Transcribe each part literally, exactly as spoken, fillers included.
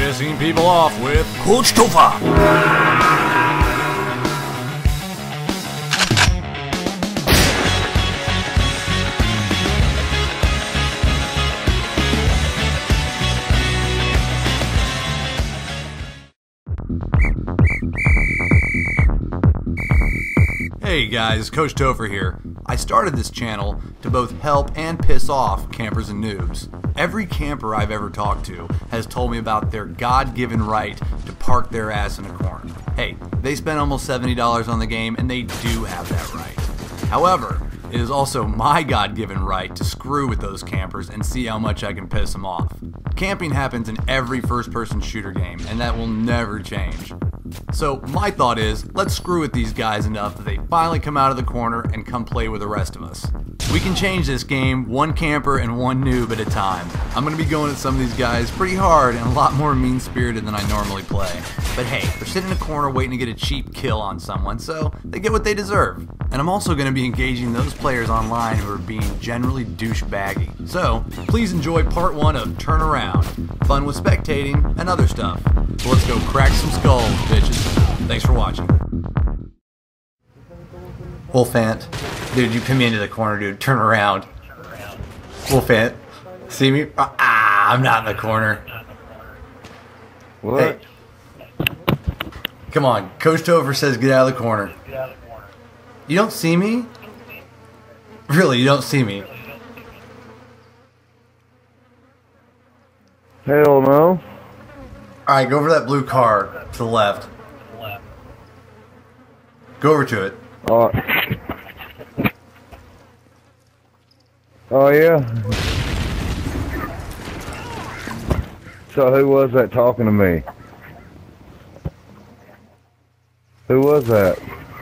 Pissing people off with Coach Topher. Hey guys, Coach Topher here. I started this channel to both help and piss off campers and noobs. Every camper I've ever talked to has told me about their God-given right to park their ass in a corner. Hey, they spent almost seventy dollars on the game and they do have that right. However, it is also my God-given right to screw with those campers and see how much I can piss them off. Camping happens in every first-person shooter game, and that will never change. So my thought is, let's screw with these guys enough that they finally come out of the corner and come play with the rest of us. We can change this game one camper and one noob at a time. I'm going to be going at some of these guys pretty hard and a lot more mean-spirited than I normally play. But hey, they're sitting in a corner waiting to get a cheap kill on someone, so they get what they deserve. And I'm also going to be engaging those players online who are being generally douchebaggy. So please enjoy part one of Turn Around, fun with spectating and other stuff. So let's go crack some skulls, bitches. Thanks for watching. Wolfant, dude, you pin me into the corner, dude. Turn around. Wolfant, see me? Ah, I'm not in the corner. What? Hey. Come on, Coach Topher says get out of the corner. You don't see me? Really, you don't see me? Hell no. Alright, go over to that blue car to the left. Go over to it. Oh. Oh yeah. So who was that talking to me? Who was that?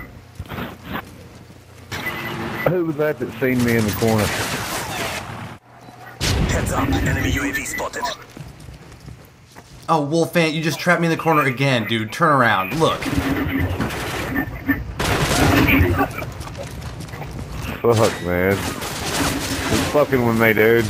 Who was that that seen me in the corner? Heads up, enemy U A V spotted. Oh, Wolfant, you just trapped me in the corner again, dude. Turn around. Look. Fuck, man. It's fucking with me, dude.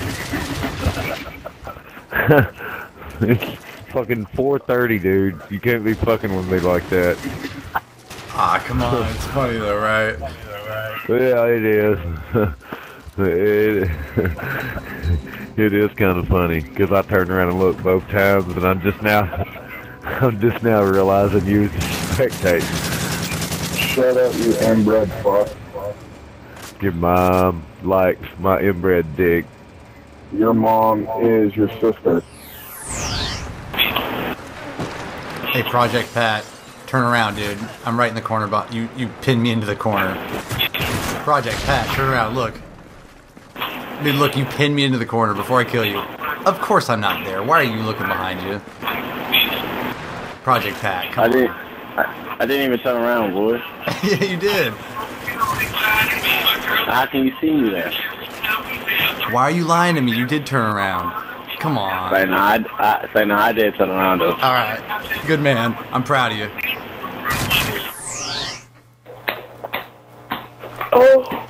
It's fucking four thirty, dude. You can't be fucking with me like that. Ah, come on. It's funny though, right? Yeah, it is. it, it is kind of funny because I turned around and looked both times, and I'm just now, I'm just now realizing you was spectating. Shut up, you inbred fuck. Your mom likes my inbred dick. Your mom is your sister. Hey, Project Pat. Turn around, dude. I'm right in the corner. But you, you pinned me into the corner. Project Pat, turn around. Look. Dude, look, you pinned me into the corner before I kill you. Of course I'm not there. Why are you looking behind you? Project Pat, come I on. didn't, I, I didn't even turn around, boy. Yeah, you did. How can you see me there? Why are you lying to me? You did turn around. Come on. Say no, I, I, say no, I did turn around, though. Alright. Good man. I'm proud of you. Oh.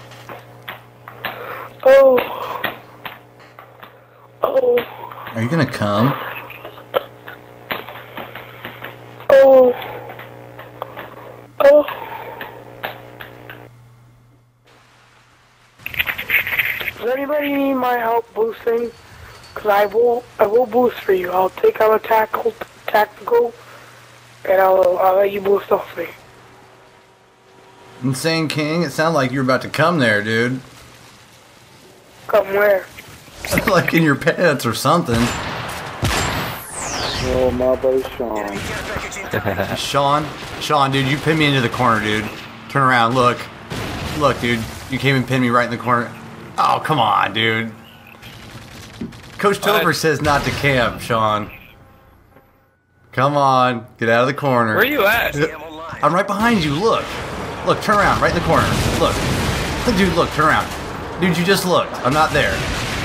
Oh. Oh. Are you gonna come? Oh. Oh. Does anybody need my help boosting? Cause I will, I will boost for you. I'll take out a tackle, tactical, and I'll, I'll let you boost off me. Insane King, it sounded like you were about to come there, dude. Come where? Like in your pants or something. Oh, my buddy Sean. Sean? Sean, dude, you pinned me into the corner, dude. Turn around, look. Look, dude, you came and pinned me right in the corner. Oh, come on, dude. Coach Topher says not to camp, Sean. Come on, get out of the corner. Where are you at? I'm right behind you, look. Look, turn around, right in the corner. Look. Dude, look, turn around. Dude, you just looked. I'm not there.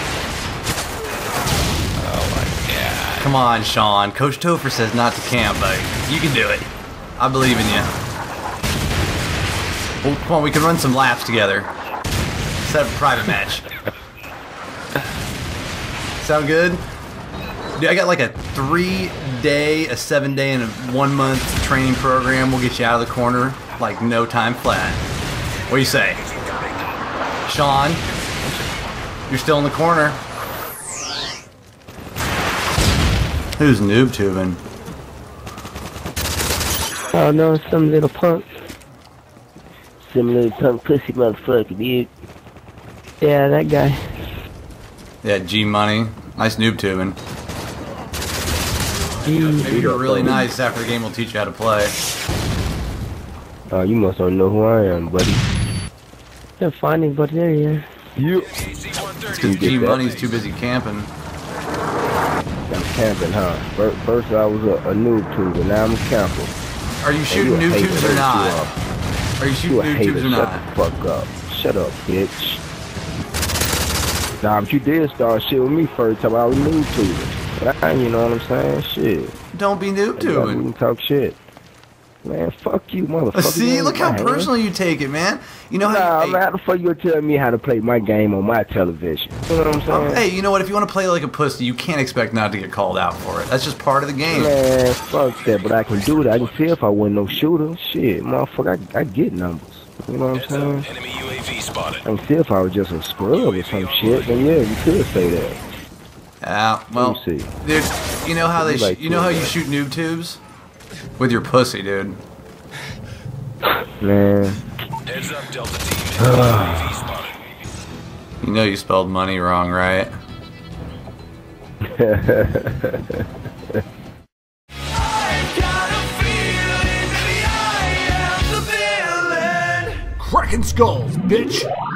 Oh my god. Come on, Sean. Coach Topher says not to camp, buddy. You can do it. I believe in you. Well, come on, we can run some laps together. Set up a private match. Sound good? Dude, I got like a three-day, a seven-day, and a one-month training program. We'll get you out of the corner like no time flat. What do you say? Sean, you're still in the corner. Who's noob tubing? Oh no, some little punk. Some little punk pussy motherfucker, dude. Yeah, that guy. Yeah, G Money. Nice noob tubing. Maybe you're really nice. After the game, we'll teach you how to play. Oh, you must not know who I am, buddy. They're funny, but there you are. You. It's because G Money's too busy camping. I'm camping, huh? First, first I was a, a noob tuber, now I'm a camper. Are you shooting noob tubes or not? Are you shooting noob tubes or not? Shut the fuck up. Shut up, bitch. Nah, but you did start shit with me first time I was noob tubing. But I, you know what I'm saying? Shit. Don't be noob tubing. You can talk shit. Man, fuck you, motherfucker. See, look how personal you take it, man. You know how? Nah, You, man, how the fuck you tell me how to play my game on my television? You know what I'm saying? hey, you know what? If you want to play like a pussy, you can't expect not to get called out for it. That's just part of the game. Man, fuck that. But I can do it. I can see if I win no shooter. Shit, motherfucker, I, I get numbers. You know what I'm saying? Enemy U A V spotted. I can see if I was just a scrub or some shit. Then yeah, you could say that. Yeah, well, Let me see. dude, you know how they, sh Like you know how you that. shoot noob tubes with your pussy, dude. Man. Heads up, Delta Team. Enemy U A V spotted. You know you spelled money wrong, right? Cracking skulls, bitch!